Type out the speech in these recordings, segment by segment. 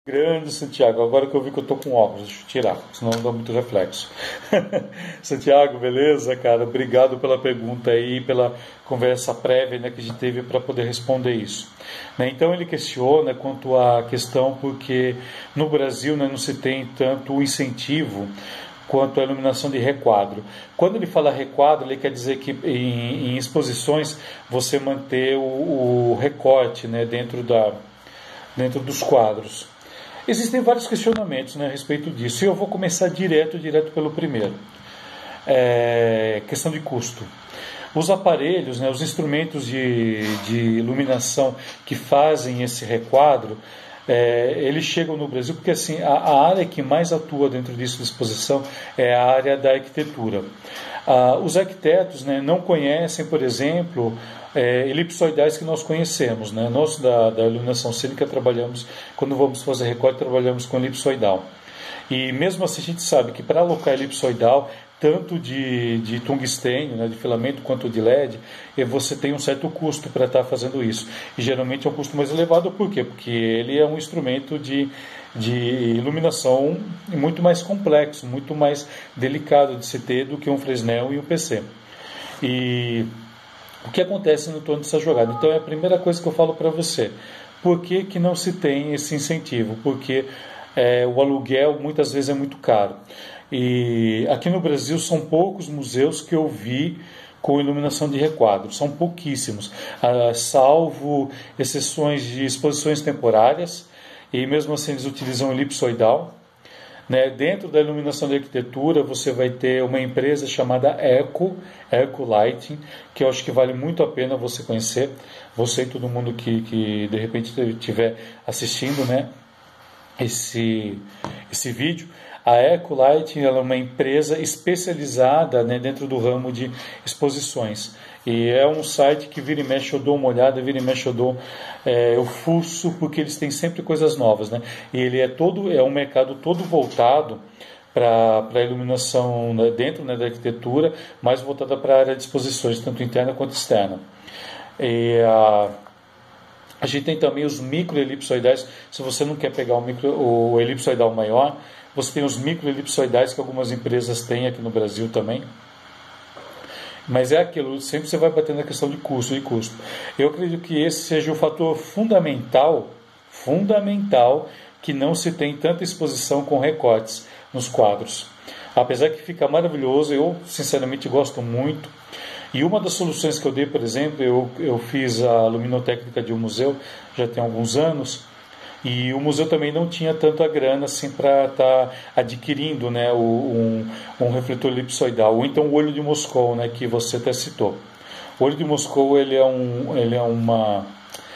Grande Santiago, agora que eu vi que eu tô com óculos, deixa eu tirar, senão não dá muito reflexo. Santiago, beleza, cara? Obrigado pela pergunta aí, pela conversa prévia, né, que a gente teve para poder responder isso. Né, então ele questiona quanto à questão porque no Brasil, né, não se tem tanto o incentivo quanto à iluminação de requadro. Quando ele fala requadro, ele quer dizer que em exposições você manter o recorte, né, dentro dos quadros. Existem vários questionamentos, né, a respeito disso. E eu vou começar direto pelo primeiro. Questão de custo. Os aparelhos, né, os instrumentos de iluminação que fazem esse requadro, eles chegam no Brasil porque assim, a área que mais atua dentro disso de exposição é a área da arquitetura. Os arquitetos, né, não conhecem, por exemplo, elipsoidais que nós conhecemos. Né? Nós da iluminação cênica trabalhamos, quando vamos fazer recorte, trabalhamos com elipsoidal. E mesmo assim a gente sabe que para alocar elipsoidal, tanto de tungstênio, né, de filamento, quanto de LED, você tem um certo custo para estar fazendo isso. E geralmente é um custo mais elevado, por quê? Porque ele é um instrumento de iluminação muito mais complexo, muito mais delicado de se ter do que um Fresnel e um PC. E o que acontece no torno dessa jogada? Então é a primeira coisa que eu falo para você. Por que não se tem esse incentivo? Porque o aluguel muitas vezes é muito caro. E aqui no Brasil são poucos museus que eu vi com iluminação de requadro, são pouquíssimos, salvo exceções de exposições temporárias, e mesmo assim eles utilizam elipsoidal. Né? Dentro da iluminação de arquitetura você vai ter uma empresa chamada Eco Lighting, que eu acho que vale muito a pena você conhecer, você e todo mundo que de repente estiver assistindo, né, esse vídeo. A Eco Lighting ela é uma empresa especializada, né, dentro do ramo de exposições. E é um site que vira e mexe eu dou uma olhada, vira e mexe eu fuço, porque eles têm sempre coisas novas. Né? E ele é um mercado todo voltado para a iluminação, né, dentro, né, da arquitetura, mais voltada para a área de exposições, tanto interna quanto externa. E a gente tem também os microelipsoidais. Se você não quer pegar o elipsoidal maior, você tem os microelipsoidais que algumas empresas têm aqui no Brasil também. Mas é aquilo, sempre você vai batendo na questão de custo. Eu acredito que esse seja o fator fundamental que não se tem tanta exposição com recortes nos quadros. Apesar que fica maravilhoso, eu sinceramente gosto muito. E uma das soluções que eu dei, por exemplo, eu fiz a luminotécnica de um museu, já tem alguns anos, e o museu também não tinha tanto a grana assim para estar adquirindo, né, um refletor elipsoidal, ou então o olho de Moscou, né, que você até citou. O olho de Moscou ele é uma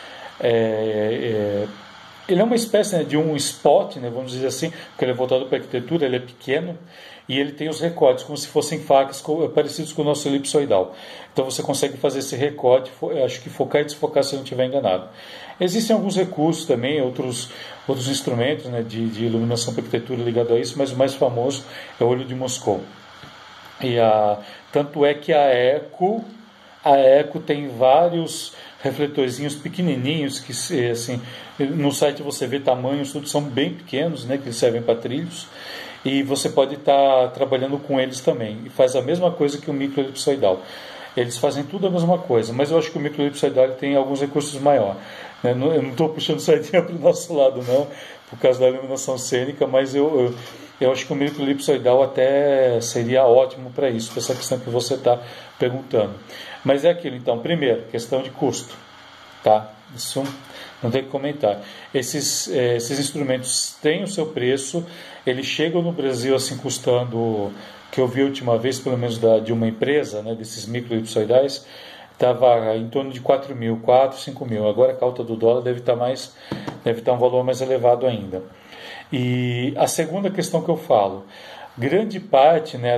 espécie, né, de um spot, né, vamos dizer assim, porque ele é voltado para a arquitetura, ele é pequeno e ele tem os recortes como se fossem facas parecidos com o nosso elipsoidal. Então você consegue fazer esse recorte, acho que focar e desfocar se eu não estiver enganado. Existem alguns recursos também, outros instrumentos, né, de iluminação para arquitetura ligado a isso, mas o mais famoso é o olho de Moscou. Tanto é que a Eco tem vários refletorzinhos pequenininhos que assim, no site você vê tamanhos, tudo são bem pequenos, né, que servem para trilhos, e você pode estar trabalhando com eles também. E faz a mesma coisa que o microelipsoidal. Eles fazem tudo a mesma coisa, mas eu acho que o microelipsoidal tem alguns recursos maiores. Né? Eu não estou puxando sardinha para o nosso lado, não, por causa da iluminação cênica, mas eu acho que o microelipsoidal até seria ótimo para isso, para essa questão que você está perguntando. Mas é aquilo, então, primeiro, questão de custo. Tá? Isso não tem que comentar. Esses instrumentos têm o seu preço, eles chegam no Brasil assim custando, que eu vi a última vez, pelo menos de uma empresa, né, desses microelipsoidais, estava em torno de 4 mil, 5 mil. Agora com a alta do dólar deve estar um valor mais elevado ainda. E a segunda questão que eu falo, grande parte, né,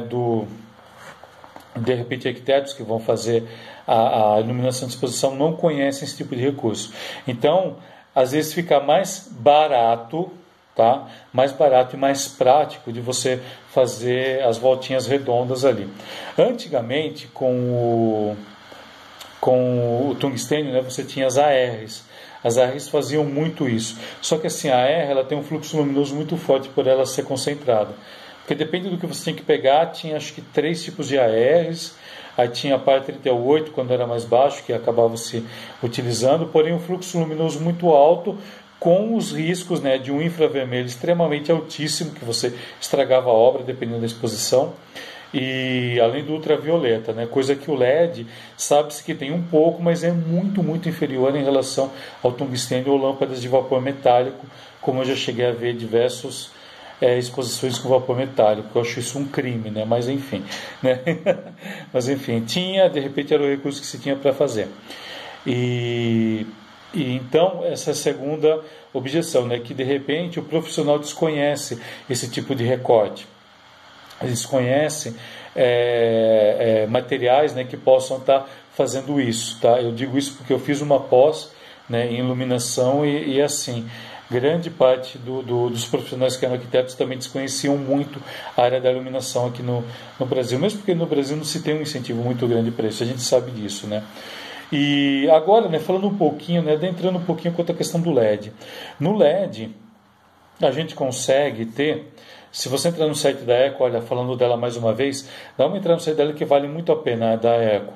de repente arquitetos que vão fazer a iluminação de exposição não conhecem esse tipo de recurso. Então, às vezes fica mais barato, tá? Mais barato e mais prático de você fazer as voltinhas redondas ali. Antigamente, com o tungstênio, né, você tinha as ARs. As ARs faziam muito isso. Só que assim, a AR ela tem um fluxo luminoso muito forte por ela ser concentrada. Porque depende do que você tem que pegar, tinha acho que 3 tipos de ARs, aí tinha a par 38 quando era mais baixo, que acabava se utilizando, porém um fluxo luminoso muito alto, com os riscos, né, de um infravermelho extremamente altíssimo, que você estragava a obra dependendo da exposição, e além do ultravioleta, né, coisa que o LED sabe-se que tem um pouco, mas é muito, muito inferior em relação ao tungstênio ou lâmpadas de vapor metálico, como eu já cheguei a ver diversos exposições com vapor metálico. Eu acho isso um crime, né? Mas enfim, né? Mas enfim, de repente era o recurso que se tinha para fazer. E então essa é a segunda objeção, né? Que de repente o profissional desconhece esse tipo de recorte, desconhece materiais, né, que possam estar fazendo isso, tá? Eu digo isso porque eu fiz uma pós, né, em iluminação e assim, grande parte dos profissionais que eram arquitetos também desconheciam muito a área da iluminação aqui no Brasil, mesmo porque no Brasil não se tem um incentivo muito grande para isso, a gente sabe disso, né? E agora, né, falando um pouquinho, né, adentrando um pouquinho quanto à questão do LED. No LED, a gente consegue ter, se você entrar no site da Eco, olha, falando dela mais uma vez, dá uma entrada no site dela que vale muito a pena, da Eco.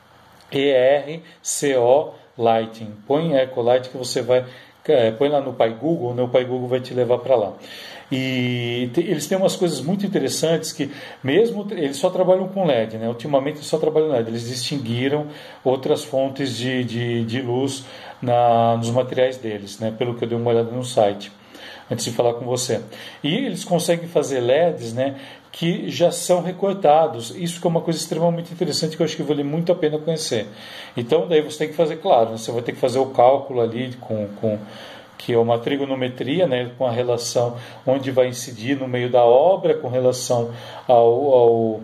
ERCO Lighting. Põe Eco Light que você vai... põe lá no Pai Google, né, o Pai Google vai te levar para lá. E eles têm umas coisas muito interessantes que, mesmo eles só trabalham com LED, né? Ultimamente eles só trabalham com LED. Eles distinguiram outras fontes de luz nos materiais deles, né? Pelo que eu dei uma olhada no site antes de falar com você. E eles conseguem fazer LEDs, né, que já são recortados. Isso que é uma coisa extremamente interessante que eu acho que vale muito a pena conhecer. Então, daí você tem que fazer, claro, né, você vai ter que fazer o cálculo ali que é uma trigonometria, né, com a relação onde vai incidir no meio da obra, com relação ao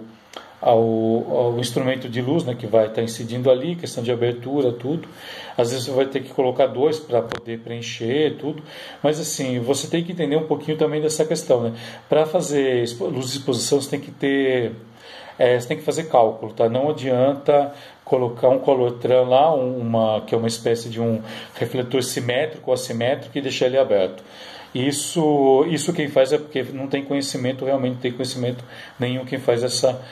instrumento de luz, né, que vai estar incidindo ali, questão de abertura, tudo. Às vezes você vai ter que colocar 2 para poder preencher tudo, mas assim, você tem que entender um pouquinho também dessa questão, né? Para fazer luz de exposição você tem que fazer cálculo, tá? Não adianta colocar um colotran lá, que é uma espécie de um refletor simétrico ou assimétrico e deixar ele aberto. Isso quem faz é porque não tem conhecimento, realmente não tem conhecimento nenhum quem faz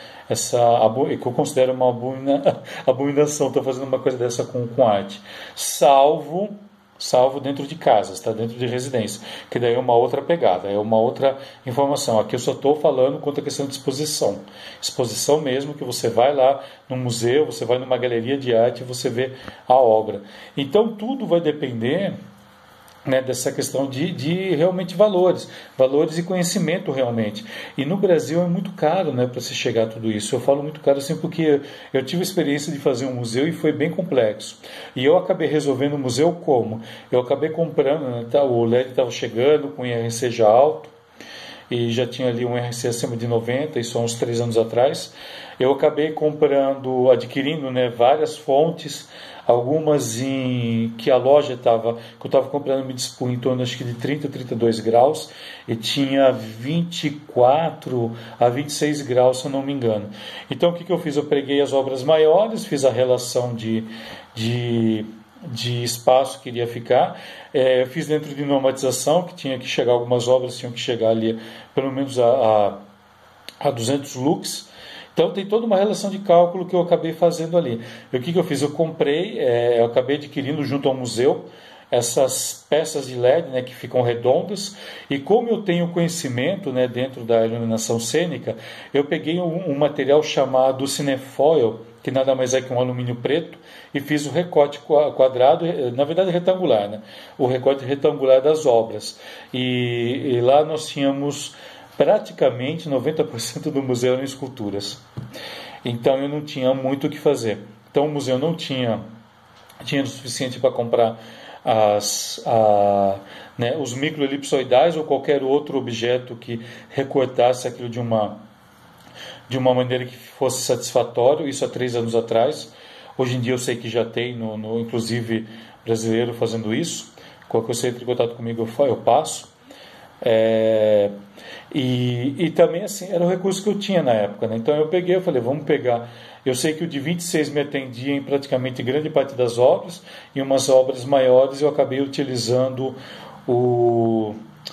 que eu considero uma abominação, estou fazendo uma coisa dessa com arte, salvo dentro de casas, tá? Dentro de residência, que daí é uma outra pegada, é uma outra informação. Aqui eu só estou falando quanto à questão de exposição mesmo, que você vai lá no museu, você vai numa galeria de arte e você vê a obra. Então tudo vai depender, né, dessa questão de realmente valores e conhecimento realmente. E no Brasil é muito caro, né, para se chegar a tudo isso. Eu falo muito caro assim porque eu tive a experiência de fazer um museu e foi bem complexo. E eu acabei resolvendo o museu como? Eu acabei comprando, né, o LED estava chegando com IRC já alto, e já tinha ali um IRC acima de 90, isso há uns 3 anos atrás. Eu acabei adquirindo, né, várias fontes, algumas que a loja que eu estava comprando me dispunha em torno, acho que de 30 a 32 graus, e tinha 24 a 26 graus, se eu não me engano. Então o que eu fiz? Eu peguei as obras maiores, fiz a relação de espaço que iria ficar, fiz dentro de normatização, que tinha que chegar, algumas obras tinham que chegar ali pelo menos a 200 lux. Então tem toda uma relação de cálculo que eu acabei fazendo ali. E o que eu fiz? Eu acabei adquirindo junto ao museu essas peças de LED, né, que ficam redondas, e como eu tenho conhecimento, né, dentro da iluminação cênica, eu peguei um material chamado cinefoil, que nada mais é que um alumínio preto, e fiz o recorte quadrado, na verdade retangular, né, o recorte retangular das obras. E lá nós tínhamos praticamente 90% do museu em esculturas. Então eu não tinha muito o que fazer. Então o museu não tinha dinheiro suficiente para comprar os microelipsoidais ou qualquer outro objeto que recortasse aquilo de uma maneira que fosse satisfatório. Isso há 3 anos atrás. Hoje em dia eu sei que já tem, inclusive brasileiro fazendo isso. Qualquer coisa, entre em contato comigo, eu passo. E também assim, era o recurso que eu tinha na época, né? Então eu falei, vamos pegar. Eu sei que o de 26 me atendia em praticamente grande parte das obras, e umas obras maiores eu acabei utilizando o,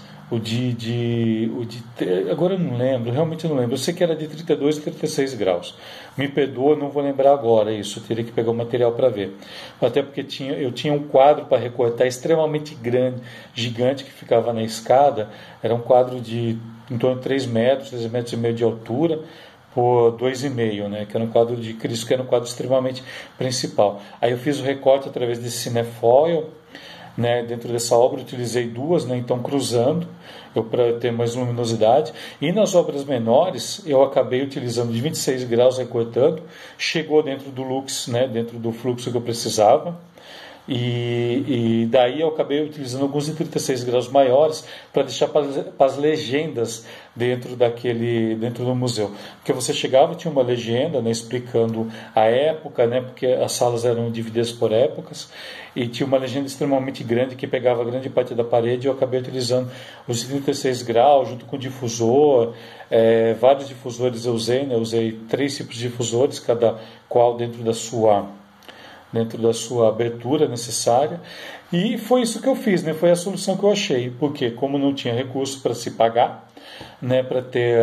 agora eu não lembro, realmente eu não lembro. Eu sei que era de 32 e 36 graus. Me perdoa, não vou lembrar agora isso, eu teria que pegar o material para ver. Até porque eu tinha um quadro para recortar extremamente grande, gigante, que ficava na escada. Era um quadro de em torno de 3 metros, 3 metros e meio de altura, por 2,5, né, que era um quadro de Cristo, que era um quadro extremamente principal. Aí eu fiz o recorte através desse cinefoil, né, dentro dessa obra eu utilizei duas, né, então cruzando, para ter mais luminosidade. E nas obras menores eu acabei utilizando de 26 graus recortando, chegou dentro do lux, né, dentro do fluxo que eu precisava. E daí eu acabei utilizando alguns de 36 graus maiores para deixar para as legendas dentro do museu, porque você chegava e tinha uma legenda, né, explicando a época, né, porque as salas eram divididas por épocas, e tinha uma legenda extremamente grande que pegava grande parte da parede. E eu acabei utilizando os 36 graus junto com o difusor, vários difusores eu usei, né, eu usei 3 tipos de difusores, cada qual dentro da sua abertura necessária, e foi isso que eu fiz, né? Foi a solução que eu achei, porque como não tinha recurso para se pagar, né, para ter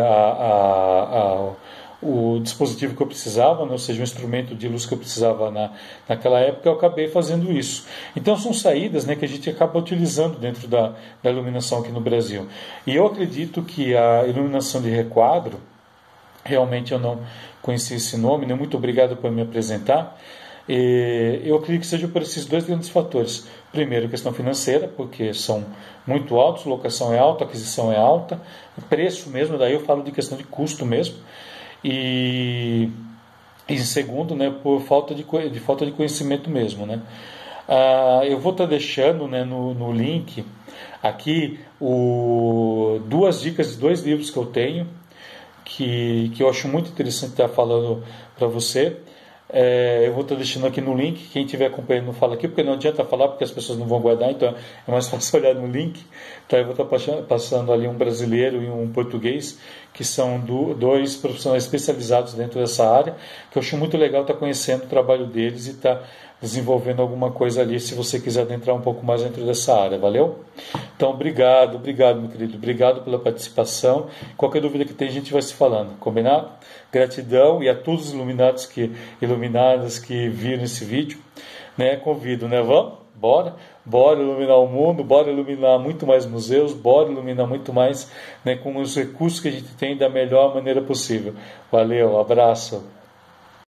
o dispositivo que eu precisava, né, ou seja, o instrumento de luz que eu precisava naquela época, eu acabei fazendo isso. Então são saídas, né, que a gente acaba utilizando dentro da iluminação aqui no Brasil. E eu acredito que a iluminação de requadro, realmente eu não conhecia esse nome, né? Muito obrigado por me apresentar. Eu acredito que seja por esses 2 grandes fatores. Primeiro, questão financeira, porque são muito altos, locação é alta, aquisição é alta, preço mesmo, daí eu falo de questão de custo mesmo. E em segundo, né, por falta de conhecimento mesmo, né. Eu vou estar deixando, né, no link aqui 2 dicas de 2 livros que eu tenho, que eu acho muito interessante estar falando para você. Eu vou estar deixando aqui no link. Quem estiver acompanhando não fala aqui, porque não adianta falar, porque as pessoas não vão guardar, então é mais fácil olhar no link. Então eu vou estar passando ali um brasileiro e um português, que são 2 profissionais especializados dentro dessa área, que eu acho muito legal estar conhecendo o trabalho deles e estar desenvolvendo alguma coisa ali, se você quiser adentrar um pouco mais dentro dessa área, valeu? Então, obrigado, meu querido, obrigado pela participação. Qualquer dúvida que tem, a gente vai se falando, combinado? Gratidão, e a todos os iluminadas que viram esse vídeo, né, convido, né, vamos? Bora iluminar o mundo, bora iluminar muito mais museus, bora iluminar muito mais, né, com os recursos que a gente tem da melhor maneira possível. Valeu, abraço.